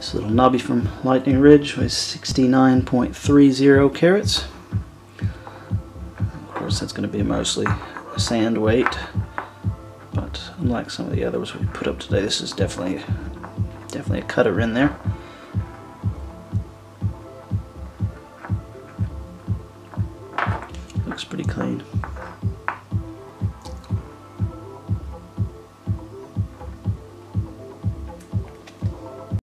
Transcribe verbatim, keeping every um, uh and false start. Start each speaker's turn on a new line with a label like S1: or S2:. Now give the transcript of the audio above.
S1: This little knobby from Lightning Ridge was sixty-nine point three zero carats. Of course, that's going to be mostly sand weight, but unlike some of the others we put up today, this is definitely definitely a cutter in there. Looks pretty clean.